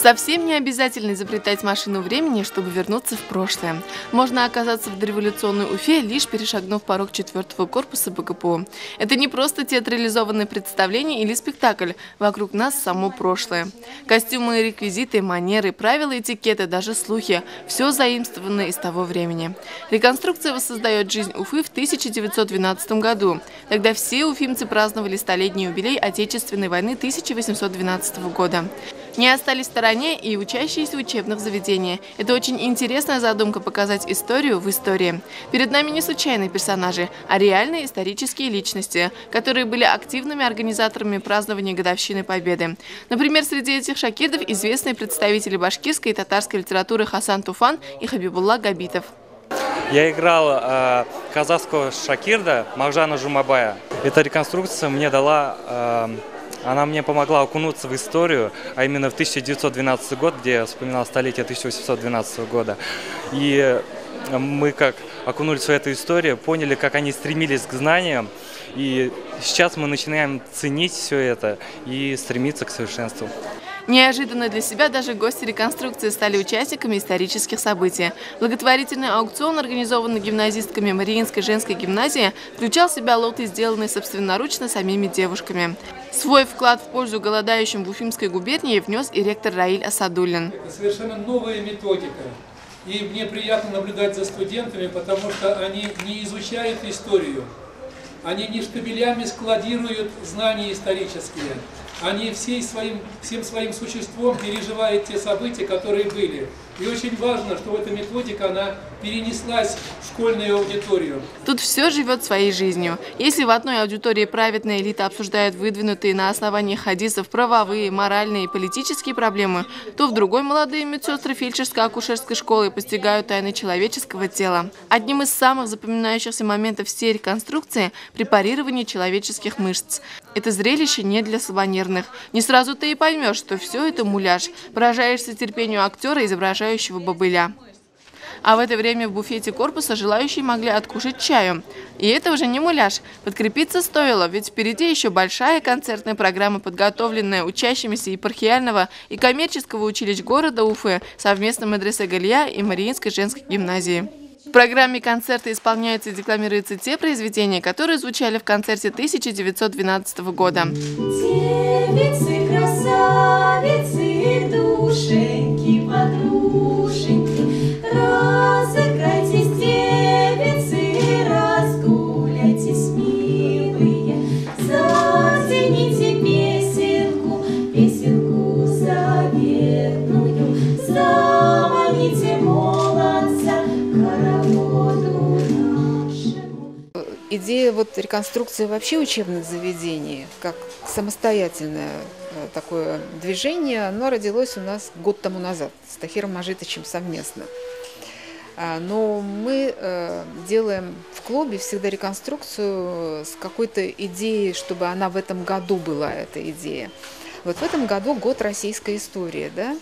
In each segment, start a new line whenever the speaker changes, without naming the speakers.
Совсем не обязательно изобретать машину времени, чтобы вернуться в прошлое. Можно оказаться в дореволюционной Уфе, лишь перешагнув порог 4-го корпуса БКПО. Это не просто театрализованное представление или спектакль. Вокруг нас само прошлое. Костюмы, реквизиты, манеры, правила этикета, даже слухи – все заимствовано из того времени. Реконструкция воссоздает жизнь Уфы в 1912 году. Тогда все уфимцы праздновали столетний юбилей Отечественной войны 1812 года. Не остались в стороне и учащиеся учебных заведений. Это очень интересная задумка показать историю в истории. Перед нами не случайные персонажи, а реальные исторические личности, которые были активными организаторами празднования годовщины Победы. Например, среди этих шакирдов известные представители башкирской и татарской литературы Хасан Туфан и Хабибулла Габитов.
Я играл казахского шакирда Мағжана Жұмабая. Эта реконструкция мне дала... Она мне помогла окунуться в историю, а именно в 1912 год, где я вспоминал столетие 1812 года. И мы как окунулись в эту историю, поняли, как они стремились к знаниям. И сейчас мы начинаем ценить все это и стремиться к совершенству.
Неожиданно для себя даже гости реконструкции стали участниками исторических событий. Благотворительный аукцион, организованный гимназистками Мариинской женской гимназии, включал в себя лоты, сделанные собственноручно самими девушками. Свой вклад в пользу голодающим в Уфимской губернии внес и ректор Раиль Асадуллин.
Это совершенно новая методика. И мне приятно наблюдать за студентами, потому что они не изучают историю. Они не штабелями складируют знания исторические. Они всем своим существом переживают те события, которые были. И очень важно, что эта методика, она перенеслась в школьную аудиторию.
Тут все живет своей жизнью. Если в одной аудитории праведная элита обсуждает выдвинутые на основании хадисов правовые, моральные и политические проблемы, то в другой молодые медсестры фельдшерско-акушерской школы постигают тайны человеческого тела. Одним из самых запоминающихся моментов всей реконструкции – препарирование человеческих мышц. Это зрелище не для слабонервных. Не сразу ты и поймешь, что все это муляж. Поражаешься терпению актера, изображающего бобыля. А в это время в буфете корпуса желающие могли откушать чаю. И это уже не муляж. Подкрепиться стоило, ведь впереди еще большая концертная программа, подготовленная учащимися епархиального и коммерческого училищ города Уфы совместно Медресе Галия и Мариинской женской гимназии. В программе концерта исполняются и декламируются те произведения, которые звучали в концерте 1912 года.
Девицы, красавицы, душеньки, подруженьки, разыграйтесь, девицы, разгуляйтесь, милые, затяните песенку, песенку заветную, заманите молодца к хороводу нашему.
Идея реконструкции вообще учебных заведений, как самостоятельное такое движение, оно родилось у нас год тому назад с Тахиром Мажитовичем совместно. Но мы делаем в клубе всегда реконструкцию с какой-то идеей, чтобы она в этом году была, эта идея. Вот в этом году год российской истории, да?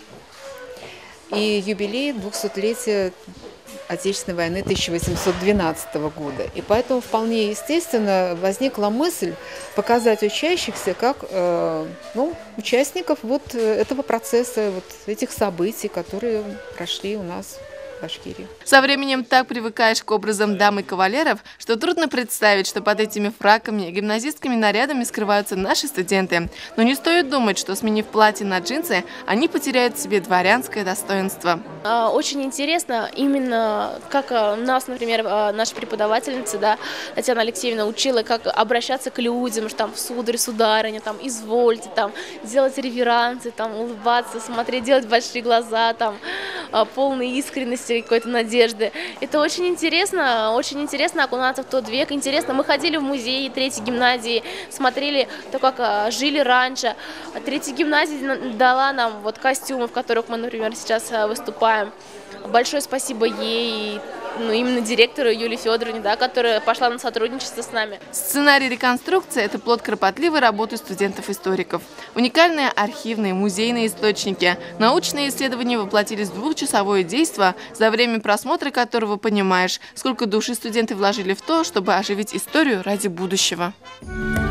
И юбилей 200-летия Отечественной войны 1812 года. И поэтому вполне естественно возникла мысль показать учащихся как участников этого процесса, этих событий, которые прошли у нас в Башкирии.
Со временем так привыкаешь к образам дам и кавалеров, что трудно представить, что под этими фраками и гимназистскими нарядами скрываются наши студенты. Но не стоит думать, что, сменив платье на джинсы, они потеряют в себе дворянское достоинство.
Очень интересно именно, как нас, например, наша преподавательница, да, Татьяна Алексеевна, учила, как обращаться к людям, что там сударь, сударыня, там извольте, там делать реверансы, там улыбаться, смотреть, делать большие глаза, там полные искренности, какой-то надежды. Это очень интересно окунаться в тот век. Интересно, мы ходили в музей 3-й гимназии, смотрели то, как жили раньше. 3-я гимназия дала нам костюмы, в которых мы, например, сейчас выступаем. Большое спасибо ей, именно директору Юлии Федоровне, да, которая пошла на сотрудничество с нами.
Сценарий реконструкции – это плод кропотливой работы студентов-историков. Уникальные архивные, музейные источники, научные исследования воплотились в 2-часовое действо, за время просмотра которого понимаешь, сколько души студенты вложили в то, чтобы оживить историю ради будущего.